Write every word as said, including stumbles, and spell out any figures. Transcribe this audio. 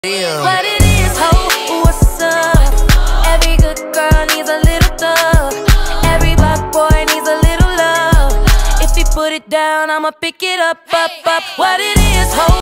Yeah. What it is, ho, what's up? Every good girl needs a little thug. Every black boy needs a little love. If he put it down, I'ma pick it up, up, up. What it is, ho.